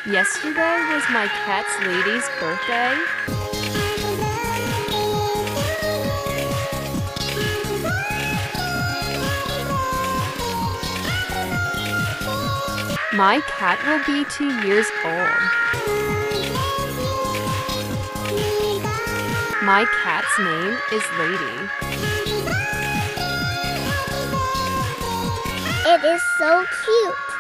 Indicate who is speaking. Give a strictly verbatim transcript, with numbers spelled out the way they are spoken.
Speaker 1: Yesterday was my cat's lady's birthday. My cat will be two years old. My cat's name is Lady.
Speaker 2: It is so cute.